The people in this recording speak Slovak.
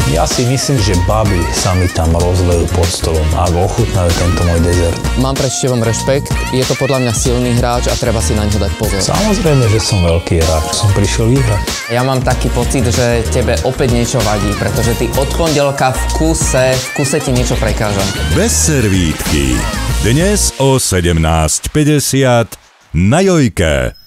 Ja si myslím, že baby sa mi tam rozlejú pod stolom, ak ochutnajú tento môj dezert. Mám pred Števom rešpekt, je to podľa mňa silný hráč a treba si na ňo dať pozor. Samozrejme, že som veľký hráč, som prišiel vyhrať. Ja mám taký pocit, že tebe opäť niečo vadí, pretože ty od pondelka v kuse ti niečo prekáža. Bez servítky. Dnes o 17:50 na Jojke.